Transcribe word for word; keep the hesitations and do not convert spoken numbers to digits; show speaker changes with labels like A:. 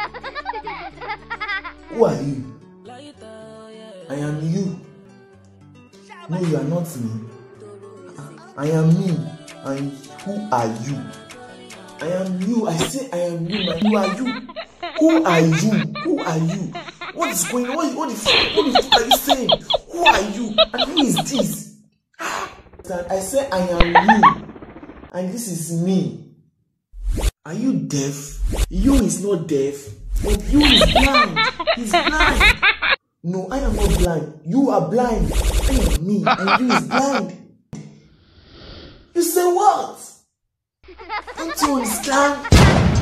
A: Who are you? I am you. No, you are not me. I am me. And who are you? I am you. I say I am you. And who are you? Who are you? Who are you? What is going on? What, what, the, what the fuck are you saying? Who are you? And who is this? I say I am you. And this is me. Are you deaf? You is not deaf. But you is blind. He's blind. No, I am not blind. You are blind. I am me. And you is blind. You say what? Don't you understand?